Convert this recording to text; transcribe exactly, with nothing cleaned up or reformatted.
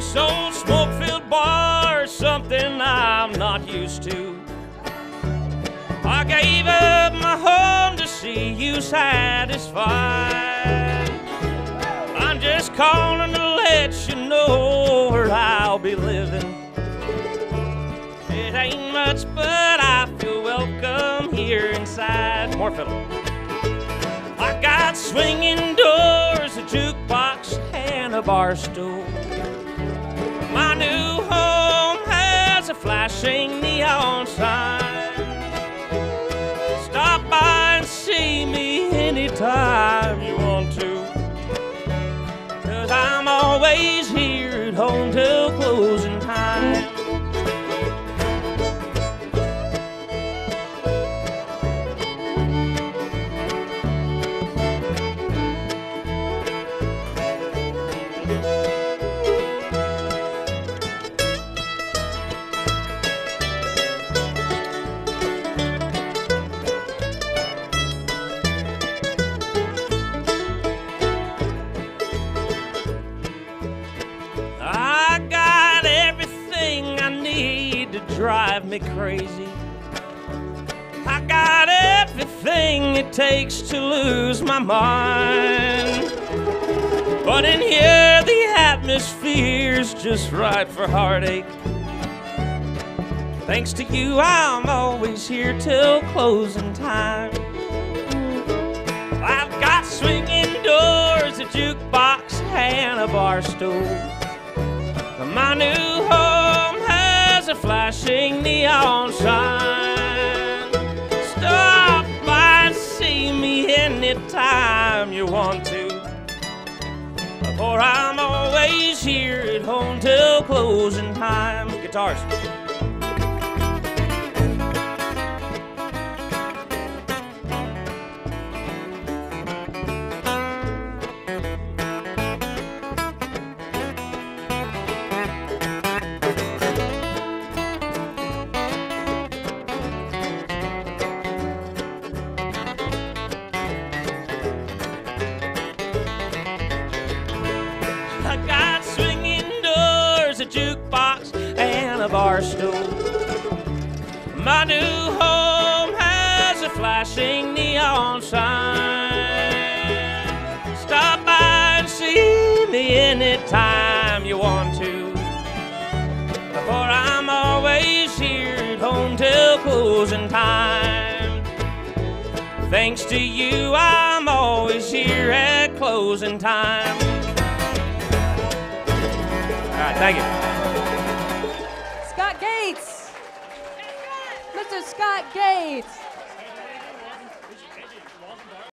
This old smoke-filled bar is something I'm not used to. I gave up my home to see you satisfied. I'm just calling to let you know where I'll be living. It ain't much, but I feel welcome here inside. More fiddle. I got swinging doors, a jukebox, and a bar stool. My new home has a flashing neon sign. Stop by and see me anytime you want to, 'cause I'm always here at home till closing time. Drive me crazy. I got everything it takes to lose my mind, but in here the atmosphere's just right for heartache. Thanks to you, I'm always here till closing time. I've got swinging doors, a jukebox, and a bar stool. My new home has a flashing neon sign. Stop by and see me anytime you want to, for I'm always here at home till closing time. Guitars. I got swinging doors, a jukebox, and a bar stool. My new home has a flashing neon sign. Stop by and see me anytime you want to, for I'm always here at home till closing time. Thanks to you, I'm always here at closing time. All right, thank you. Scott Gates. Mister Scott Gates.